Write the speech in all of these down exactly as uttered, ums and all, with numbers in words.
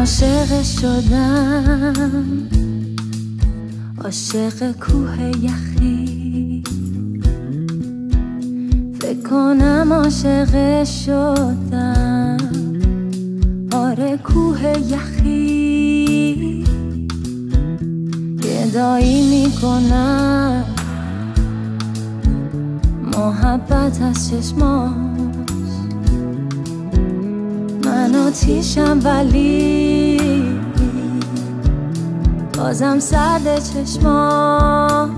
عاشق شدم، عاشق کوه یخی. فکر کنم عاشق شدم، آره کوه یخی. گدایی میکنم محبت از چشماش. من آتیشم ولی بازم سرد چشماش.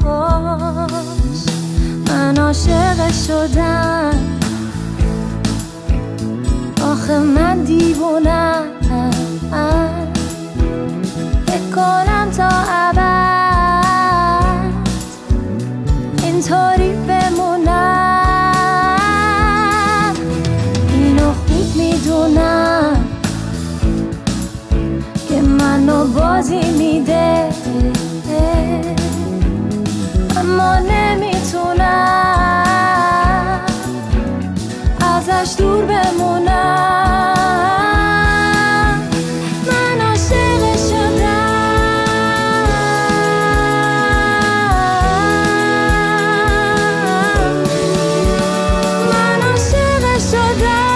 من عاشق شدم، آخه من دیوونم. فکر کنم تا ابد اینطوری بمونم. اینو خوب میدونم که منو بازی میده، اما نمیتونم ازش دور بمونم. من عاشق شدم، من عاشق شدم.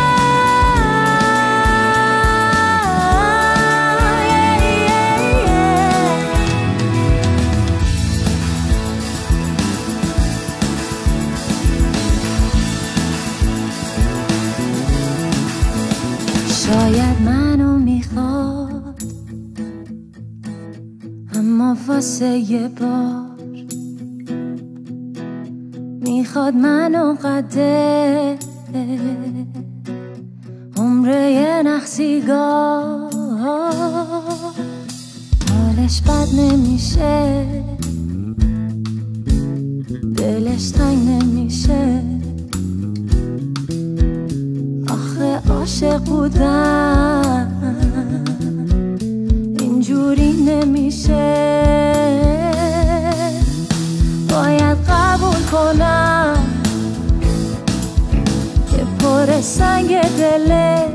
شاید منو میخواد، اما واسه یه بار میخواد منو قده عمره یه نخسیگاه. حالش بد نمیشه، دلش تنگ نمیشه. عاشق بودم اینجوری نمیشه. باید قبول کنم که پر سنگ دلش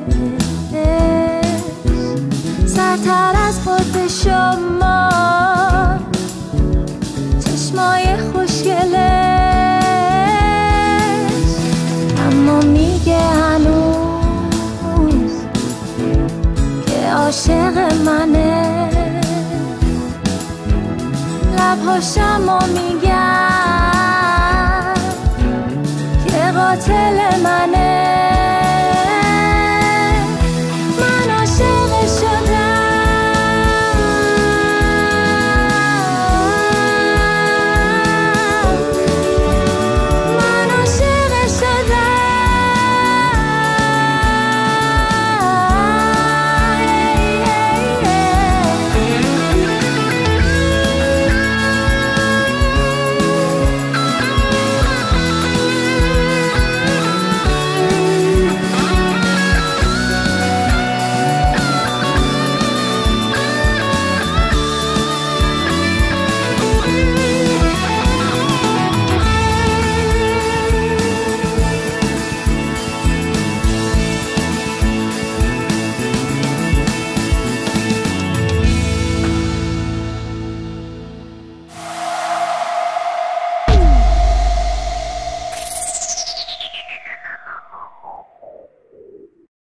سرتر از خود شما. چشمای خوشگلش اما میگه هنوز عاشق منه. لبهاشمو میگن که قاتل منه.